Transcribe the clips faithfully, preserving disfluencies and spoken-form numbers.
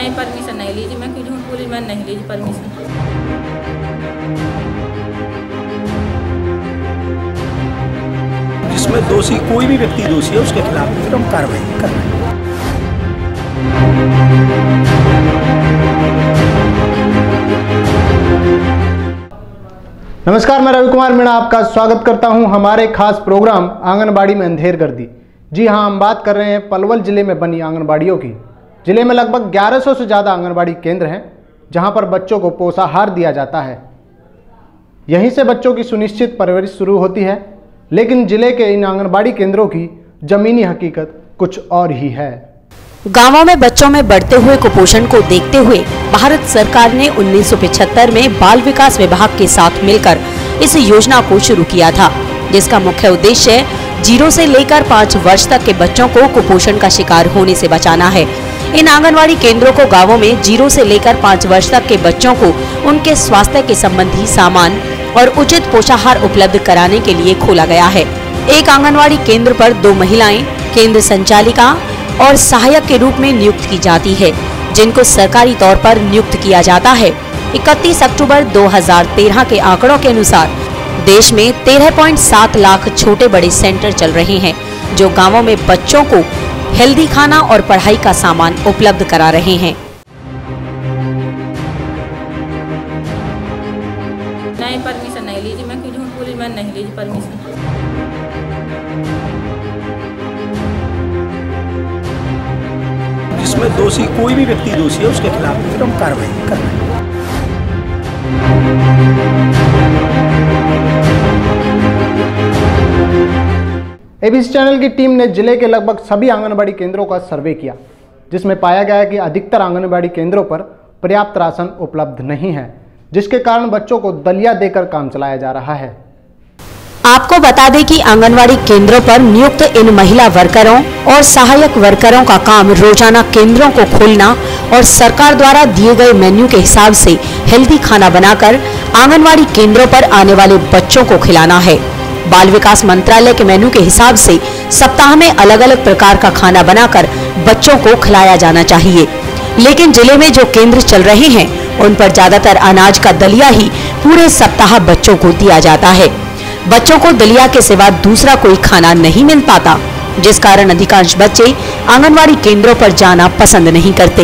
नहीं, परमिशन नहीं लीजिए। मैं क्यों झूठ बोली, मैं नहीं लीजिए परमिशन। जिसमें दोषी कोई भी व्यक्ति दोषी है उसके खिलाफ फिर हम कार्रवाई कर रहे हैं। नमस्कार, मैं रवि कुमार मीणा आपका स्वागत करता हूं हमारे खास प्रोग्राम आंगनबाड़ी में अंधेरगर्दी। जी हां, हम बात कर रहे हैं पलवल जिले में बनी आंगनबाड़ियों की। जिले में लगभग ग्यारह सौ से ज़्यादा आंगनबाड़ी केंद्र हैं जहां पर बच्चों को पोषाहार दिया जाता है। यहीं से बच्चों की सुनिश्चित परवरिश शुरू होती है, लेकिन जिले के इन आंगनबाड़ी केंद्रों की जमीनी हकीकत कुछ और ही है। गांवों में बच्चों में बढ़ते हुए कुपोषण को देखते हुए भारत सरकार ने उन्नीस सौ पचहत्तर में बाल विकास विभाग के साथ मिलकर इस योजना को शुरू किया था, जिसका मुख्य उद्देश्य जीरो से लेकर पाँच वर्ष तक के बच्चों को कुपोषण का शिकार होने से बचाना है। इन आंगनवाड़ी केंद्रों को गांवों में जीरो से लेकर पाँच वर्ष तक के बच्चों को उनके स्वास्थ्य के संबंधी सामान और उचित पोषाहार उपलब्ध कराने के लिए खोला गया है। एक आंगनवाड़ी केंद्र पर दो महिलाएं केंद्र संचालिका और सहायक के रूप में नियुक्त की जाती है, जिनको सरकारी तौर पर नियुक्त किया जाता है। इकतीस अक्टूबर दो हज़ार तेरह के आंकड़ों के अनुसार देश में तेरह पॉइंट सात लाख छोटे बड़े सेंटर चल रहे हैं, जो गांवों में बच्चों को हेल्दी खाना और पढ़ाई का सामान उपलब्ध करा रहे हैं। नहीं, परमिशन नहीं लीजिए। मैं क्यों झूठ बोली, मैं नहीं लीजिए परमिशन। जिसमें दोषी कोई भी व्यक्ति दोषी है उसके खिलाफ फिर हम कार्रवाई कर रहे हैं। एबीसी चैनल की टीम ने जिले के लगभग सभी आंगनबाड़ी केंद्रों का सर्वे किया, जिसमें पाया गया कि अधिकतर आंगनबाड़ी केंद्रों पर पर्याप्त राशन उपलब्ध नहीं है, जिसके कारण बच्चों को दलिया देकर काम चलाया जा रहा है। आपको बता दें कि आंगनवाड़ी केंद्रों पर नियुक्त इन महिला वर्करों और सहायक वर्करों का काम रोजाना केंद्रों को खोलना और सरकार द्वारा दिए गए मेन्यू के हिसाब से हेल्दी खाना बनाकर आंगनवाड़ी केंद्रों पर आने वाले बच्चों को खिलाना है। बाल विकास मंत्रालय के मेन्यू के हिसाब से सप्ताह में अलग अलग प्रकार का खाना बनाकर बच्चों को खिलाया जाना चाहिए, लेकिन जिले में जो केंद्र चल रहे हैं उन पर ज्यादातर अनाज का दलिया ही पूरे सप्ताह बच्चों को दिया जाता है। बच्चों को दलिया के सिवा दूसरा कोई खाना नहीं मिल पाता, जिस कारण अधिकांश बच्चे आंगनवाड़ी केंद्रों पर जाना पसंद नहीं करते।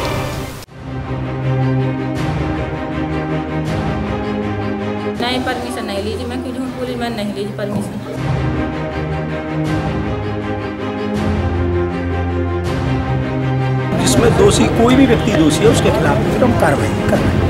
नहीं, परमिशन नहीं लीजिए। मैं क्यों झूठ बोली, मैं नहीं लीजिए परमिशन। जिसमें दोषी कोई भी व्यक्ति दोषी है उसके खिलाफ फिर हम कार्रवाई कर रहे हैं।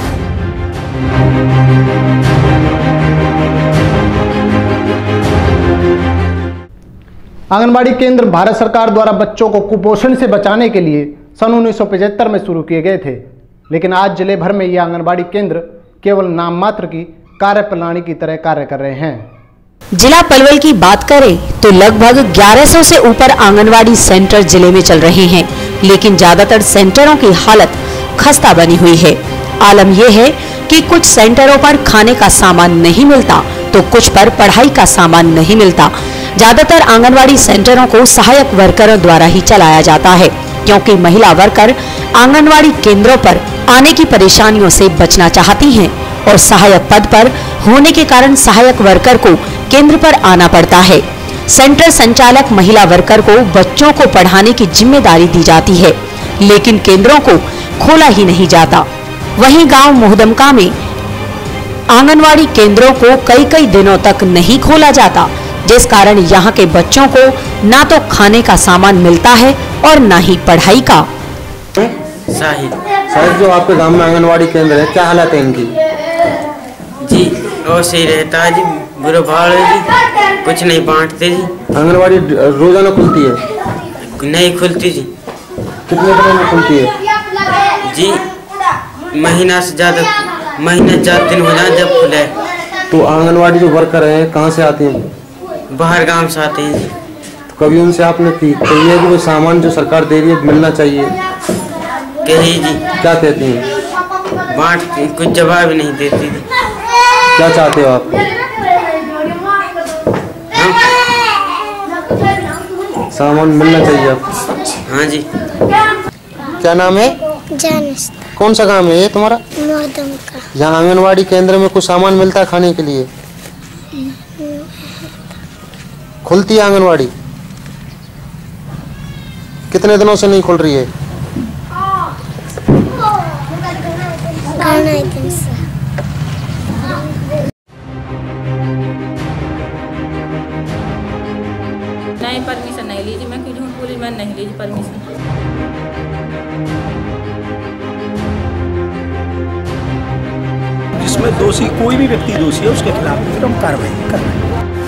आंगनबाड़ी केंद्र भारत सरकार द्वारा बच्चों को कुपोषण से बचाने के लिए सन उन्नीस सौ पचहत्तर में शुरू किए गए थे, लेकिन आज जिले भर में ये आंगनबाड़ी केंद्र केवल नाम मात्र की कार्यप्रणाली की तरह कार्य कर रहे हैं। जिला पलवल की बात करें तो लगभग ग्यारह सौ से ऊपर आंगनवाड़ी सेंटर जिले में चल रहे हैं, लेकिन ज्यादातर सेंटरों की हालत खस्ता बनी हुई है। आलम यह है कि कुछ सेंटरों पर खाने का सामान नहीं मिलता तो कुछ पर पढ़ाई का सामान नहीं मिलता। ज्यादातर आंगनवाड़ी सेंटरों को सहायक वर्करों द्वारा ही चलाया जाता है, क्योंकि महिला वर्कर आंगनवाड़ी केंद्रों पर आने की परेशानियों से बचना चाहती हैं और सहायक पद पर होने के कारण सहायक वर्कर को केंद्र पर आना पड़ता है। सेंटर संचालक महिला वर्कर को बच्चों को पढ़ाने की जिम्मेदारी दी जाती है, लेकिन केंद्रों को खोला ही नहीं जाता। वहीं गांव मोहदमका में आंगनवाड़ी केंद्रों को कई कई दिनों तक नहीं खोला जाता, जिस कारण यहाँ के बच्चों को ना तो खाने का सामान मिलता है और ना ही पढ़ाई का। साहिल साहिल जो आपके गांव में आंगनवाड़ी केंद्र है, क्या हालत है इनकी? जी वो सही रहता है जी, बुरा भाड़ है जी, कुछ नहीं बांटते जी। आंगनवाड़ी रोजाना खुलती है? नहीं खुलती जी। कितने दिनों में खुलती है जी? महीना से ज्यादा, महीने ज्यादा दिन हो जाए जब खुले। तो आंगनवाड़ी जो वर्कर हैं कहाँ से आते हैं? बाहर गांव से आते हैं जी। तो कभी उनसे आपने की तो ये कि वो सामान जो सरकार दे रही है मिलना चाहिए, कही जी? क्या कहती हैं? बांट कुछ जवाब नहीं देती थी। क्या चाहते हो आप? सामान मिलना चाहिए आपको। हाँ जी। क्या नाम है? जानस्ता कौन सा काम है ये तुम्हारा? मोहदम का। यहाँ आंगनवाड़ी केंद्र में कुछ सामान मिलता है खाने के लिए? खुलती है आंगनवाड़ी? कितने दिनों से नहीं खुल रही है? घना दिन से। नहीं परमिशन नहीं लीजिए, मैं क्यों झूठ बोली, मैं नहीं लीजिए परमिशन। जिसमें दोषी कोई भी व्यक्ति दोषी है उसके खिलाफ फिर हम कार्रवाई कर रहे हैं।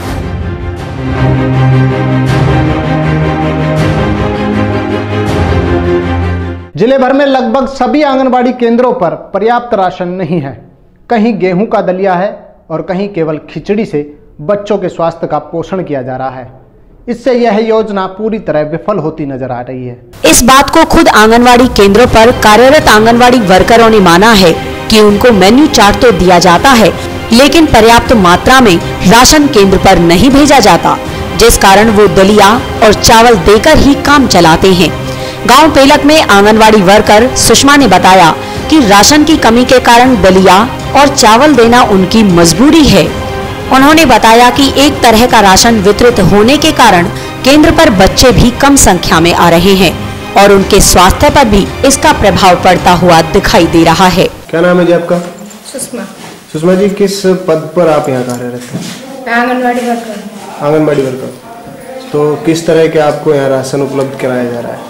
जिले भर में लगभग सभी आंगनबाड़ी केंद्रों पर पर्याप्त राशन नहीं है। कहीं गेहूं का दलिया है और कहीं केवल खिचड़ी से बच्चों के स्वास्थ्य का पोषण किया जा रहा है। इससे यह योजना पूरी तरह विफल होती नजर आ रही है। इस बात को खुद आंगनवाड़ी केंद्रों पर कार्यरत आंगनवाड़ी वर्करों ने माना है कि उनको मेन्यू चार्ट तो दिया जाता है, लेकिन पर्याप्त मात्रा में राशन केंद्र पर नहीं भेजा जाता, जिस कारण वो दलिया और चावल देकर ही काम चलाते हैं। गांव पेलक में आंगनवाड़ी वर्कर सुषमा ने बताया कि राशन की कमी के कारण दलिया और चावल देना उनकी मजबूरी है। उन्होंने बताया कि एक तरह का राशन वितरित होने के कारण केंद्र पर बच्चे भी कम संख्या में आ रहे हैं और उनके स्वास्थ्य पर भी इसका प्रभाव पड़ता हुआ दिखाई दे रहा है। क्या नाम है जी आपका? सुषमा। सुषमा जी, किस पद पर आप यहाँ कार्यरत हैं? आंगनवाड़ी वर्कर। आंगनबाड़ी वर्कर। तो किस तरह के आपको यहाँ राशन उपलब्ध कराया जा रहा है?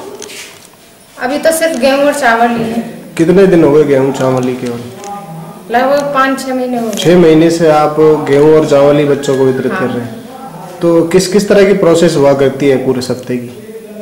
अभी तो सिर्फ गेहूँ और चावल ही है। कितने दिन हो गए गेहूँ चावल ही केवल? लगभग पाँच छह महीने हो गए। छह महीने से आप गेहूँ और चावल ही बच्चों को वितरित हाँ। कर रहे हैं। तो किस किस तरह की प्रोसेस हुआ करती है पूरे सप्ते की?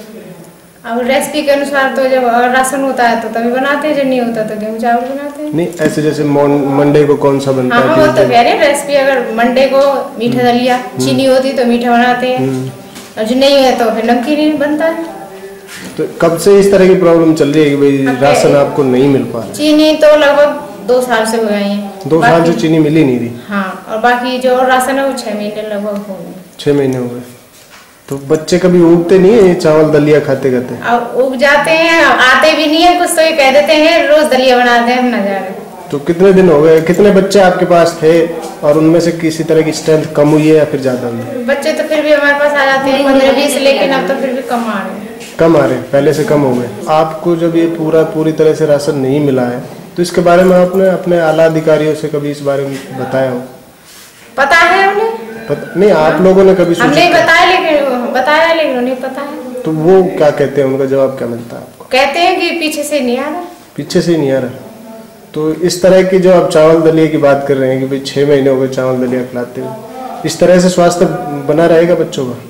अब रेसिपी के अनुसार तो जब राशन होता है तो तभी बनाते हैं, जब नहीं होता तो गेहूँ चावल बनाते हैं। नहीं, ऐसे जैसे मंडे को कौन सा बनता हाँ, है? हाँ, वो तो कह रहे हैं रेसिपी, अगर मंडे को मीठा दलिया चीनी होती तो मीठा बनाते हैं, और जो नहीं है तो फिर नमकीन ही बनता है। तो कब से इस तरह की प्रॉब्लम चल रही है कि भाई राशन आपको नहीं मिल पा रहा? चीनी तो लगभग दो साल से हो गई है। दो साल से चीनी मिली नहीं रही? हाँ, और बाकी जो राशन है वो छह महीने लगभग हो गए। छह महीने हो गए। तो बच्चे कभी उगते नहीं है चावल दलिया खाते खाते? अब उग जाते हैं, आते भी नहीं है, कुछ तो ये कह देते हैं रोज दलिया बनाते हैं, हम न जा रहे। तो कितने दिन हो गए, कितने बच्चे आपके पास थे और उनमें से किसी तरह की स्ट्रेंथ कम हुई है या फिर ज्यादा हुई है? बच्चे तो फिर भी हमारे पास आ जाते हैं पंद्रह बीस, लेकिन अब तो फिर भी कम आ रहे हैं। कम आ रहे हैं, पहले से कम हो गए। आपको जब ये पूरा पूरी तरह से राशन नहीं मिला है तो इसके बारे में आपने अपने आला अधिकारियों से कभी इस बारे में बताया हो? पता है उन्हें? पता नहीं, आप लोगों ने कभी हमने बताया, लेकिन बताया लेकिन उन्हें पता है। तो वो क्या कहते हैं, उनका जवाब क्या मिलता है आपको? कहते हैं कि पीछे से नहीं आ रहा। पीछे से नहीं आ रहा। तो इस तरह की जो आप चावल दलिया की बात कर रहे हैं कि भाई छह महीने हो गए चावल दलिया खिलाते हुए, इस तरह से स्वास्थ्य बना रहेगा बच्चों का?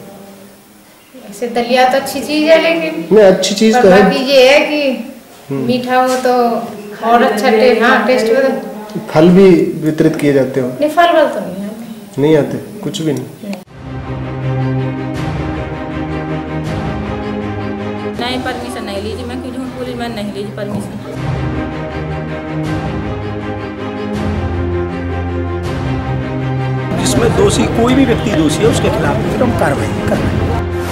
ऐसे दलिया तो अच्छी चीज है, लेकिन नहीं अच्छी चीज तो है, बाकी ये है कि मीठा हो तो और अच्छा टे, हाँ, टेस्ट हो तो। फल भी वितरित किए जाते हो? नहीं, फल वल तो नहीं आते। नहीं आते, कुछ भी नहीं? नहीं परमिशन नहीं लीजिए, मैं क्यों झूठ बोली, मैं नहीं लीजिए परमिशन। जिसमें दोषी कोई भी व्यक्ति दोषी है उसके खिलाफ फिर हम कार्रवाई कर रहे हैं।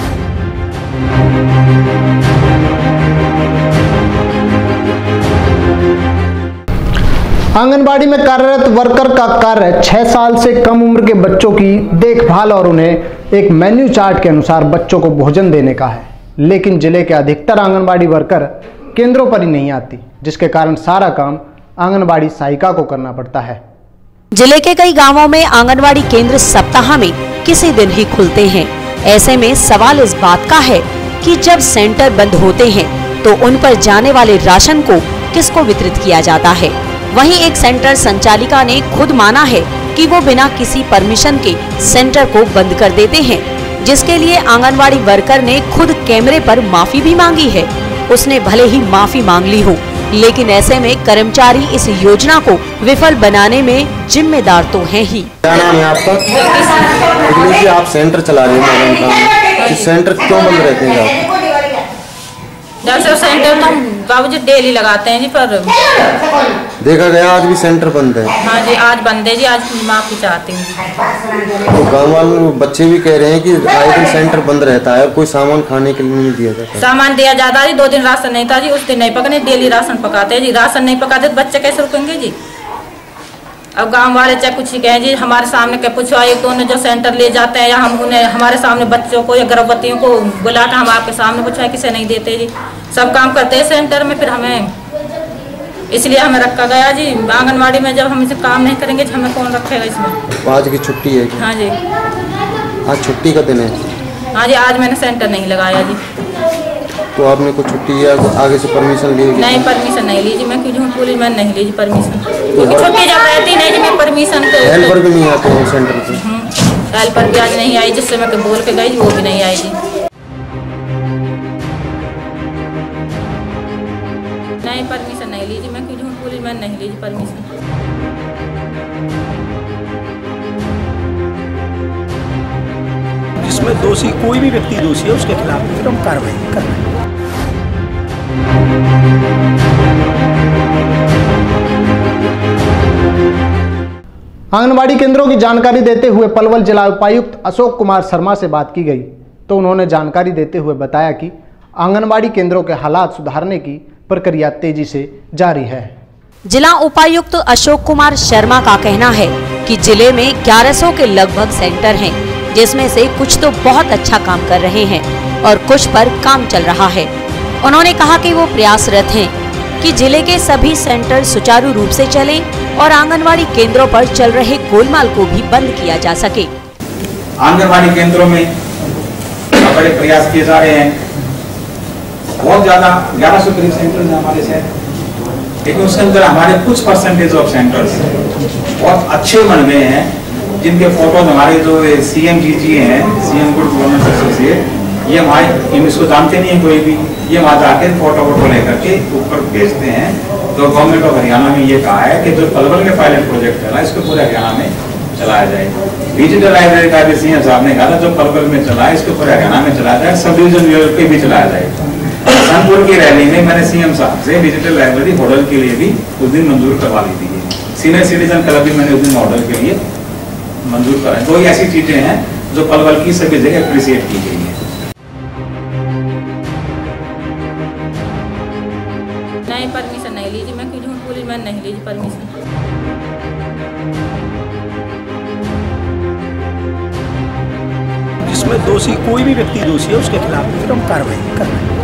आंगनबाड़ी में कार्यरत वर्कर का कार्य छह साल से कम उम्र के बच्चों की देखभाल और उन्हें एक मेन्यू चार्ट के अनुसार बच्चों को भोजन देने का है, लेकिन जिले के अधिकतर आंगनबाड़ी वर्कर केंद्रों पर ही नहीं आती, जिसके कारण सारा काम आंगनबाड़ी सहायिका को करना पड़ता है। जिले के कई गांवों में आंगनबाड़ी केंद्र सप्ताह में किसी दिन ही खुलते हैं। ऐसे में सवाल इस बात का है कि जब सेंटर बंद होते हैं तो उन पर जाने वाले राशन को किसको वितरित किया जाता है। वहीं एक सेंटर संचालिका ने खुद माना है कि वो बिना किसी परमिशन के सेंटर को बंद कर देते हैं, जिसके लिए आंगनवाड़ी वर्कर ने खुद कैमरे पर माफी भी मांगी है। उसने भले ही माफी मांग ली हो, लेकिन ऐसे में कर्मचारी इस योजना को विफल बनाने में जिम्मेदार तो हैं ही। क्या नाम है आपका? आप सेंटर चला रहे हैं, सेंटर क्यों बंद रहते हैं? गैरसो सेंटर तो बाबूजी डेली लगाते हैं जी, पर देखा गया आज भी सेंटर बंद है। हाँ जी आज बंद है जी, आज माफी चाहती हूँ। तो गाँव वाले बच्चे भी कह रहे हैं कि आए दिन सेंटर बंद रहता है, कोई सामान खाने के लिए नहीं दिया जाता। सामान दिया जाता है जी, दो दिन राशन नहीं था जी, उस दिन नहीं पकने, डेली राशन पकाते हैं जी। राशन नहीं पकाते तो बच्चे कैसे रुकेंगे जी। अब गांव वाले चाहे कुछ ही कहें जी, हमारे सामने क्या पूछो, एक तो उन्हें जो सेंटर ले जाते हैं या हम उन्हें हमारे सामने बच्चों को या गर्भवतियों को बुलाकर हम आपके सामने पूछा किसे नहीं देते जी। सब काम करते हैं सेंटर में, फिर हमें इसलिए हमें रखा गया जी आंगनवाड़ी में। जब हम इसे काम नहीं करेंगे तो हमें कौन रखेगा इसमें। आज की छुट्टी है? हाँ जी आज छुट्टी का दिन है। हाँ जी आज मैंने सेंटर नहीं लगाया जी। तो आपने कुछ छुट्टी या आगे से परमिशन ली? नहीं परमिशन नहीं ली जी, मैं क्यों झूठ बोली, मैंने नहीं ली जी परमिशन, क्योंकि छुट्टी जब रहती नहीं जी मैं परमिशन। हेल्पर भी नहीं आते हैं सेंटर पे? हेल्पर भी आज नहीं आई, जिससे मैं बोल के गई वो भी नहीं आई जी। नहीं परमिशन नहीं ली जी, मैं क्यों झूठ बोली, मैंने नहीं ली जी परमिशन। जिसमें दोषी कोई भी व्यक्ति दोषी है उसके खिलाफ फिर हम कार्रवाई कर रहे हैं। आंगनबाड़ी केंद्रों की जानकारी देते हुए पलवल जिला उपायुक्त अशोक कुमार शर्मा से बात की गई तो उन्होंने जानकारी देते हुए बताया कि आंगनबाड़ी केंद्रों के हालात सुधारने की प्रक्रिया तेजी से जारी है। जिला उपायुक्त अशोक कुमार शर्मा का कहना है कि जिले में ग्यारह सौ के लगभग सेंटर हैं, जिसमें से कुछ तो बहुत अच्छा काम कर रहे हैं और कुछ पर काम चल रहा है। उन्होंने कहा कि वो प्रयासरत हैं कि जिले के सभी सेंटर सुचारू रूप से चलें और आंगनवाड़ी केंद्रों पर चल रहे गोलमाल को भी बंद किया जा सके। आंगनवाड़ी केंद्रों में बड़े प्रयास किए जा रहे हैं। बहुत ज्यादा ग्यारह सौ करीब सेंटर हैं हमारे शहर, लेकिन उसके अंदर हमारे कुछ परसेंटेज ऑफ सेंटर्स बहुत अच्छे बन गए हैं, जिनके फोटोज हमारे जो सीएम जी जी हैं, सीएम गुड गवर्नेंस एसोसिएट, ये हमारे इसको जानते नहीं है कोई भी, ये वहाँ जाके फोटो वोटो लेकर के ऊपर भेजते हैं। तो गवर्नमेंट ऑफ हरियाणा में ये कहा है कि जो पलवल में पायलट प्रोजेक्ट चला इसको पूरे हरियाणा में चलाया जाए। डिजिटल लाइब्रेरी का भी सीएम साहब ने कहा जो पलवल में चला है इसको पूरे हरियाणा में चलाया जाए, सब डिविजन लेवल पे भी चलाया जाए। कानपुर की रैली में मैंने सीएम साहब से डिजिटल लाइब्रेरी मॉडल के लिए भी उस दिन मंजूर करवा ली थी। सीनियर सिटीजन क्लब भी मैंने उस दिन मॉडल के लिए मंजूर करा। दो ऐसी चीजें हैं जो पलवल की सभी जगह अप्रिशिएट की गई है। नहीं परमिशन नहीं ली जी, मैं क्यों झूठ बोली, मैंने नहीं ली जी परमिशन। जिसमें दोषी कोई भी व्यक्ति दोषी है उसके खिलाफ फिर हम कार्रवाई कर रहे हैं।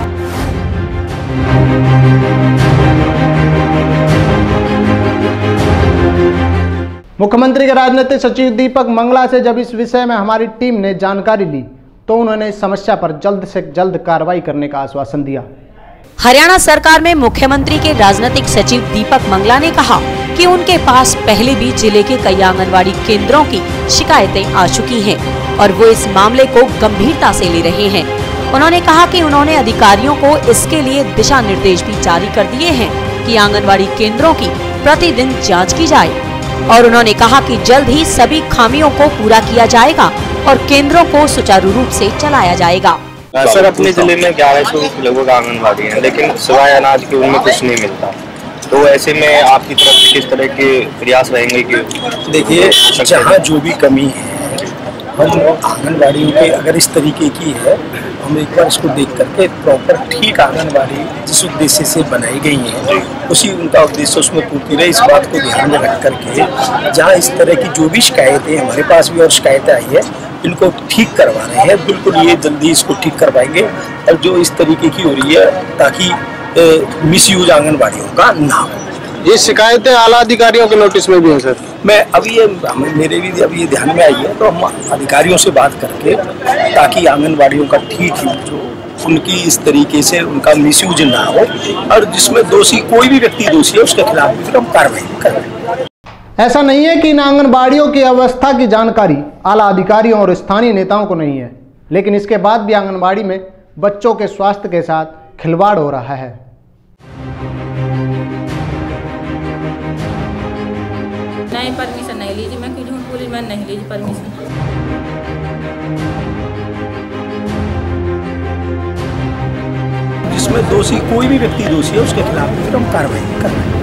मुख्यमंत्री के राजनीतिक सचिव दीपक मंगला से जब इस विषय में हमारी टीम ने जानकारी ली तो उन्होंने इस समस्या पर जल्द से जल्द कार्रवाई करने का आश्वासन दिया। हरियाणा सरकार में मुख्यमंत्री के राजनीतिक सचिव दीपक मंगला ने कहा कि उनके पास पहले भी जिले के कई आंगनवाड़ी केंद्रों की शिकायतें आ चुकी हैं और वो इस मामले को गंभीरता से ले रहे हैं। उन्होंने कहा कि उन्होंने अधिकारियों को इसके लिए दिशा निर्देश भी जारी कर दिए हैं कि आंगनवाड़ी केंद्रों की प्रतिदिन जांच की जाए और उन्होंने कहा कि जल्द ही सभी खामियों को पूरा किया जाएगा और केंद्रों को सुचारू रूप से चलाया जाएगा। सर अपने जिले में ग्यारह सौ के लगभग आंगनबाड़ी है, लेकिन सिवाय अनाज के उनमें कुछ नहीं मिलता। तो ऐसे में आपकी तरफ किस तरह के प्रयास रहेंगे? कि देखिए जहाँ जो भी कमी है हम आंगनबाड़ियों के अगर इस तरीके की है हम एक बार इसको देख करके प्रॉपर ठीक आंगनबाड़ी जिस उद्देश्य से बनाई गई है उसी उनका उद्देश्य उसमें पूर्ति रहे, इस बात को ध्यान में रख करके जहाँ इस तरह की जो भी शिकायतें हमारे पास भी और शिकायतें आई है इनको ठीक करवा रहे हैं। बिल्कुल ये जल्दी इसको ठीक करवाएंगे और जो इस तरीके की हो रही है ताकि मिस यूज आंगनबाड़ियों का ना हो। ये शिकायतें आला अधिकारियों के नोटिस में भी हैं सर? मैं अभी ये मेरे भी अभी ये ध्यान में आई है तो हम अधिकारियों से बात करके ताकि आंगनबाड़ियों का ठीक यूज हो, उनकी इस तरीके से उनका मिसयूज ना हो और जिसमें दोषी कोई भी व्यक्ति दोषी है उसके खिलाफ भी हम कार्रवाई कर रहे हैं। ऐसा नहीं है कि इन आंगनबाड़ियों की अवस्था की जानकारी आला अधिकारियों और स्थानीय नेताओं को नहीं है, लेकिन इसके बाद भी आंगनबाड़ी में बच्चों के स्वास्थ्य के साथ खिलवाड़ हो रहा है। नहीं परमिशन नहीं ली जी, मैं क्यों झूठ बोली, मैंने नहीं ली जी परमिशन। जिसमें दोषी कोई भी व्यक्ति दोषी है उसके खिलाफ फिर हम कार्रवाई कर रहे हैं।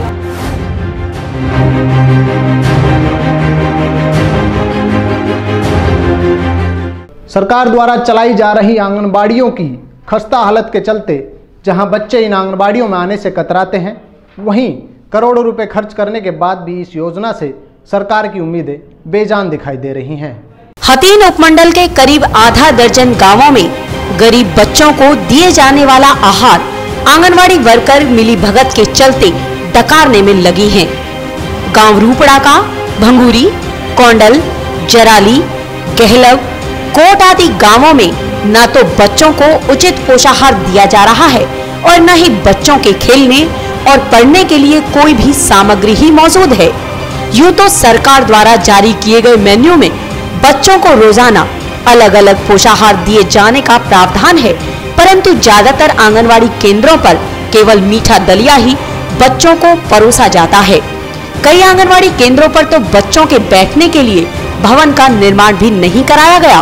सरकार द्वारा चलाई जा रही आंगनबाड़ियों की खस्ता हालत के चलते जहां बच्चे इन आंगनबाड़ियों में आने से कतराते हैं, वहीं करोड़ों रुपए खर्च करने के बाद भी इस योजना से सरकार की उम्मीदें बेजान दिखाई दे रही हैं। हथीन उपमंडल के करीब आधा दर्जन गांवों में गरीब बच्चों को दिए जाने वाला आहार आंगनवाड़ी वर्कर मिली भगत के चलते डकारने में लगी हैं। गांव रूपड़ा का भंगूरी, कोंडल, जराली, गहलव, कोट आदि गांवों में न तो बच्चों को उचित पोषाहार दिया जा रहा है और न ही बच्चों के खेलने और पढ़ने के लिए कोई भी सामग्री ही मौजूद है। यूं तो सरकार द्वारा जारी किए गए मेन्यू में बच्चों को रोजाना अलग अलग पोषाहार दिए जाने का प्रावधान है, परंतु ज्यादातर आंगनवाड़ी केंद्रों पर केवल मीठा दलिया ही बच्चों को परोसा जाता है। कई आंगनवाड़ी केंद्रों पर तो बच्चों के बैठने के लिए भवन का निर्माण भी नहीं कराया गया।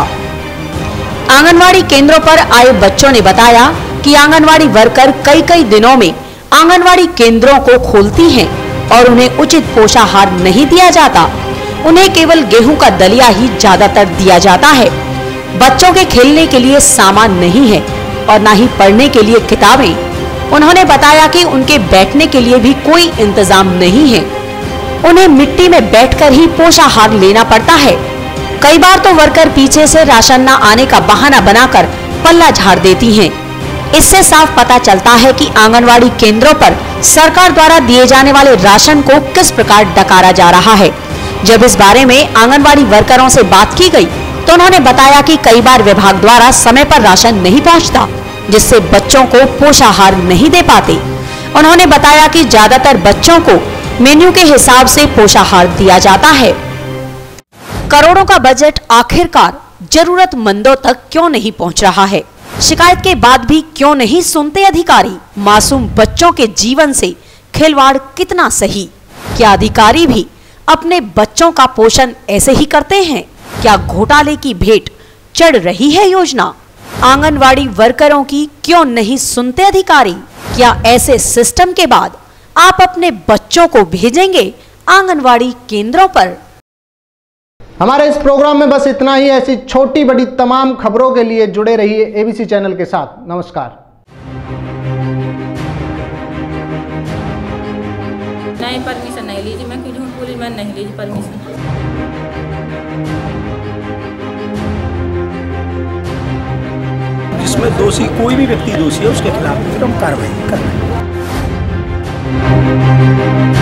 आंगनवाड़ी केंद्रों पर आए बच्चों ने बताया कि आंगनवाड़ी वर्कर कई कई दिनों में आंगनवाड़ी केंद्रों को खोलती हैं और उन्हें उचित पोषाहार नहीं दिया जाता। उन्हें केवल गेहूं का दलिया ही ज्यादातर दिया जाता है। बच्चों के खेलने के लिए सामान नहीं है और न ही पढ़ने के लिए किताबें। उन्होंने बताया कि उनके बैठने के लिए भी कोई इंतजाम नहीं है। उन्हें मिट्टी में बैठकर ही पोषाहार लेना पड़ता है। कई बार तो वर्कर पीछे से राशन न आने का बहाना बनाकर पल्ला झाड़ देती हैं। इससे साफ पता चलता है कि आंगनवाड़ी केंद्रों पर सरकार द्वारा दिए जाने वाले राशन को किस प्रकार डकारा जा रहा है। जब इस बारे में आंगनवाड़ी वर्करों से बात की गई तो उन्होंने बताया कि कई बार विभाग द्वारा समय पर राशन नहीं पहुंचता, जिससे बच्चों को पोषाहार नहीं दे पाते। उन्होंने बताया कि ज्यादातर बच्चों को मेन्यू के हिसाब से पोषाहार दिया जाता है। करोड़ों का बजट आखिरकार जरूरतमंदों तक क्यों नहीं पहुंच रहा है? शिकायत के बाद भी क्यों नहीं सुनते अधिकारी? मासूम बच्चों के जीवन से खिलवाड़ कितना सही? क्या अधिकारी भी अपने बच्चों का पोषण ऐसे ही करते हैं? क्या घोटाले की भेंट चढ़ रही है योजना? आंगनवाड़ी वर्करों की क्यों नहीं सुनते अधिकारी? क्या ऐसे सिस्टम के बाद आप अपने बच्चों को भेजेंगे आंगनवाड़ी केंद्रों पर? हमारे इस प्रोग्राम में बस इतना ही। ऐसी छोटी बड़ी तमाम खबरों के लिए जुड़े रहिए एबीसी चैनल के साथ। नमस्कार। नहीं, परमिशन नहीं लीजिए। मैं क्यों झूठ बोली? मैं नहीं लीजिए परमिशन। जिसमें दोषी कोई भी व्यक्ति दोषी है उसके खिलाफ फिर हम कार्रवाई कर रहे हैं।